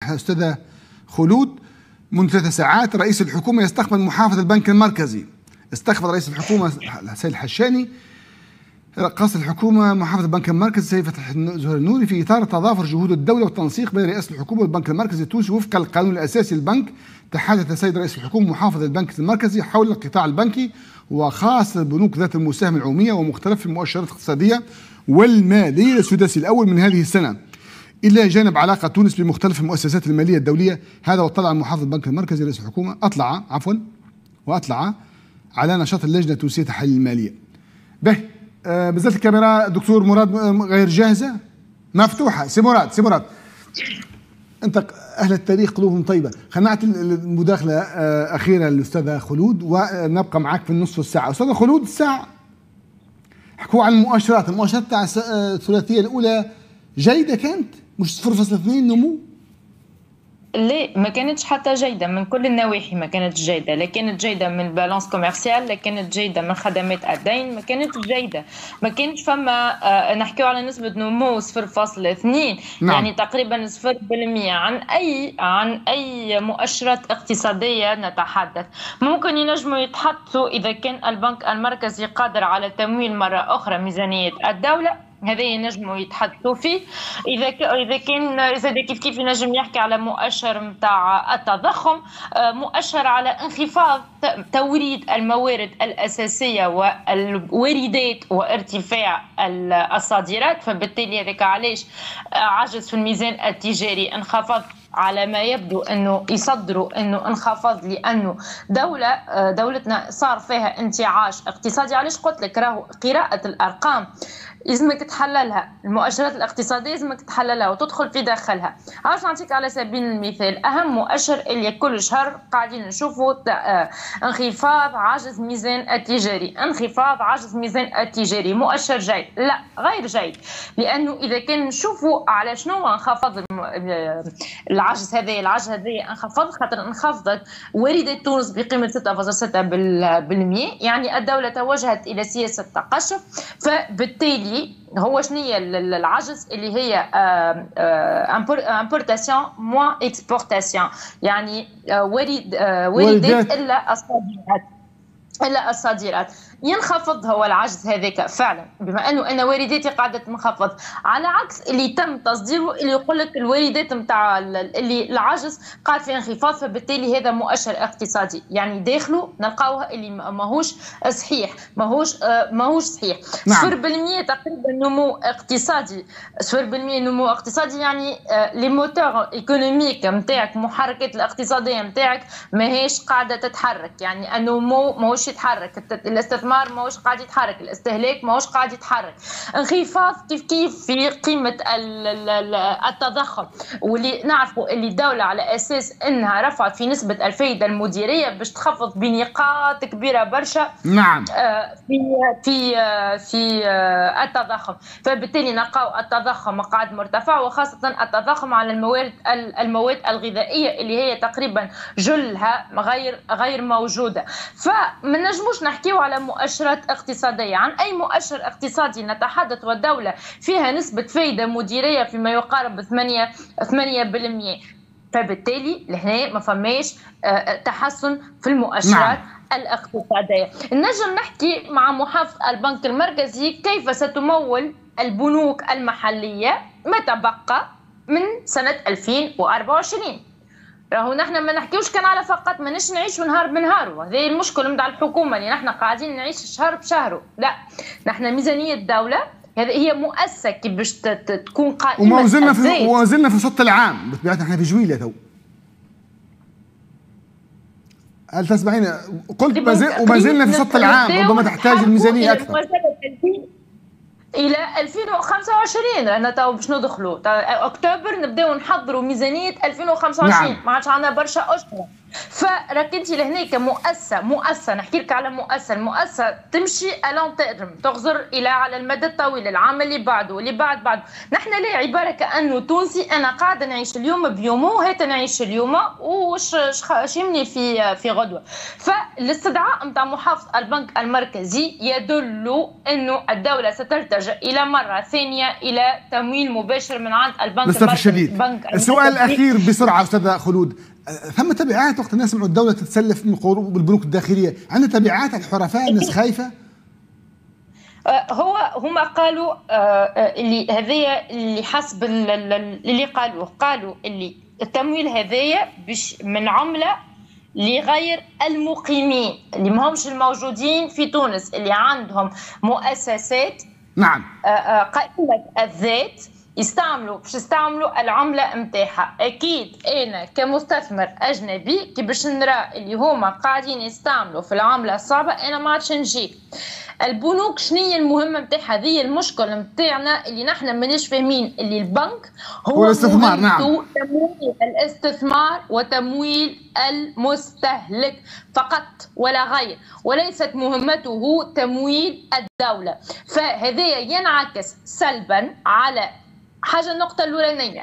أستاذة خلود. منذ 3 ساعات رئيس الحكومة يستقبل محافظ البنك المركزي. استقبل رئيس الحكومة السيد الحشاني رئيس الحكومة محافظ البنك المركزي سيد فتح زهير النوري في إطار تضافر جهود الدولة والتنسيق بين رئاسة الحكومة والبنك المركزي التونسي وفق القانون الأساسي للبنك. تحدث السيد رئيس الحكومة محافظ البنك المركزي حول القطاع البنكي وخاصة البنوك ذات المساهمة العمومية ومختلف المؤشرات الاقتصادية والمالية للسداسي الأول من هذه السنة، إلى جانب علاقة تونس بمختلف المؤسسات المالية الدولية. هذا واطلع محافظ البنك المركزي رئيس الحكومة أطلع على نشاط اللجنة التونسية لتحليل المالية. به بزلت الكاميرا دكتور مراد غير جاهزة مفتوحة. سي مراد أنت أهل التاريخ قلوبهم طيبة. خلينا نعطي المداخلة أخيرة للأستاذة خلود ونبقى معك في النصف الساعة. أستاذة خلود الساعة حكوا عن المؤشرات تاع الثلاثية الأولى جيدة كانت مش 0.2 نمو؟ لا ما كانتش حتى جيدة من كل النواحي، ما كانتش جيدة، لا كانت جيدة من البالانس كوميرسيال، لا كانت جيدة من خدمات الدين، ما كانتش جيدة، ما كانش فما نحكيو على نسبة نمو 0.2 نعم. يعني تقريبا 0% عن أي مؤشرات اقتصادية نتحدث. ممكن ينجموا يتحدثوا إذا كان البنك المركزي قادر على تمويل مرة أخرى ميزانية الدولة، هذا ينجموا يتحدثوا فيه. اذا كان زاد كيف ينجم يحكي على مؤشر نتاع التضخم، مؤشر على انخفاض توريد الموارد الاساسيه والواردات وارتفاع الصادرات، فبالتالي هذاك علاش عجز في الميزان التجاري انخفض على ما يبدو انه يصدروا انه انخفض، لانه دولتنا صار فيها انتعاش اقتصادي. علاش قلت لك راهو قراءة الارقام لازمك تحللها، المؤشرات الاقتصاديه لازمك تحللها وتدخل في داخلها. عاوز نعطيك على سبيل المثال اهم مؤشر اللي كل شهر قاعدين نشوفوا انخفاض عجز ميزان التجاري، انخفاض عجز ميزان التجاري. مؤشر جيد؟ لا، غير جيد، لانه اذا كان نشوفوا على شنو انخفض العجز هذا انخفض خاطر انخفضت واردات تونس بقيمه 6.6%، يعني الدوله توجهت الى سياسه تقشف، فبالتالي هو شنية العجز اللي هي امبورتاسيون موان اكسبورتاسيون، يعني واردات الا الصادرات. ينخفض هو العجز هذاك فعلا، بما انه انا وارداتي قاعده تنخفض، على عكس اللي تم تصديره اللي يقول لك الواردات نتاع اللي العجز قاعد في انخفاض، فبالتالي هذا مؤشر اقتصادي يعني داخله نلقاوه اللي ماهوش صحيح، ماهوش صحيح. 0% تقريبا نمو اقتصادي، 0% نمو اقتصادي يعني لي موتور ايكونوميك نتاعك، محركات الاقتصاديه نتاعك ماهيش قاعده تتحرك، يعني النمو ماهوش يتحرك، الاستثمار ماهوش قاعد يتحرك، الاستهلاك ماهوش قاعد يتحرك، انخفاض كيف في قيمه التضخم، واللي نعرفوا اللي الدوله على اساس انها رفعت في نسبه الفائده المديريه باش تخفض بنقاط كبيره برشا نعم في التضخم، فبالتالي نلقاو التضخم قاعد مرتفع، وخاصه التضخم على المواد الغذائيه اللي هي تقريبا جلها غير موجوده. فما نجموش نحكيو على مؤشرات اقتصاديه، عن اي مؤشر اقتصادي نتحدث والدوله فيها نسبه فائده مديريه فيما يقارب 8%، فبالتالي لهنا ما فماش تحسن في المؤشرات الاقتصاديه. نجم نحكي مع محافظ البنك المركزي كيف ستمول البنوك المحليه ما تبقى من سنه 2024. راهو نحن ما نحكيوش كان على فقط ماناش نعيشوا نهار بنهار، وهذا المشكل نتاع الحكومه اللي نحن قاعدين نعيش شهر بشهره، لا نحن ميزانيه الدوله هذه هي مؤسسه كي باش تكون قائمه، وما زلنا في السط العام بطبيعتنا، احنا في جويله تو. هل تسمعين؟ قلت وما زلنا في السط العام، ربما تحتاج الميزانيه اكثر الى 2025. رانا تو باش ندخلوا اكتوبر نبداو نحضروا ميزانيه 2025. ما عادش عندنا برشا اشهر، فراك انت لهنا كمؤسسه نحكي لك على مؤسسه تمشي الون تيرم، تغزر الى على المدى الطويل، العام اللي بعده واللي بعده. نحن لا عباره كانه تونسي، انا قاعده نعيش اليوم بيومه، هات نعيش اليوم وش يمني في غدوه. فالاستدعاء نتاع محافظ البنك المركزي يدل انه الدوله ستلتجئ الى مره ثانيه الى تمويل مباشر من عند البنك للاسف الشديد. السؤال الاخير بسرعه استاذه خلود، ثم تبعات وقت الناس سمعوا الدوله تتسلف من بالبنوك الداخليه، عندها تبعات على الحرفاء؟ الناس خايفه؟ هما قالوا اللي هذايا اللي حسب اللي قالوا اللي التمويل هذايا من عمله لغير المقيمين اللي ما همش الموجودين في تونس، اللي عندهم مؤسسات نعم قائمة الذات يستعملوا العملة متاعها. أكيد أنا كمستثمر أجنبي كي باش نرى اللي هما قاعدين يستعملوا في العملة الصعبة أنا ما عادش نجي. البنوك شنية المهمة متاعها؟ هذه المشكلة متاعنا اللي نحن مانيش فاهمين اللي البنك هو الاستثمار. نعم، تمويل الاستثمار وتمويل المستهلك فقط ولا غير، وليست مهمته تمويل الدولة. فهذا ينعكس سلبا على حاجه. النقطه الاولانيه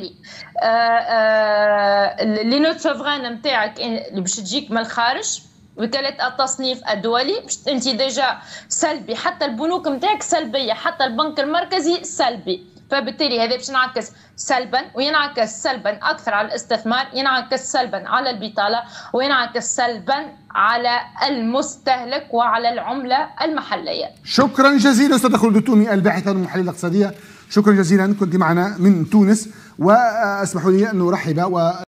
اللي نوت سوفران نتاعك اللي باش تجيك من الخارج، وكالة التصنيف الدولي انت ديجا سلبي، حتى البنوك نتاعك سلبيه، حتى البنك المركزي سلبي. فبالتالي هذا باش ينعكس سلبا، وينعكس سلبا اكثر على الاستثمار، ينعكس سلبا على البطاله، وينعكس سلبا على المستهلك وعلى العمله المحليه. شكرا جزيلا استاذه خلود التومي الباحثه والمحلله الاقتصاديه، شكرا جزيلا كنت معنا من تونس. واسمحوا لي ان ارحب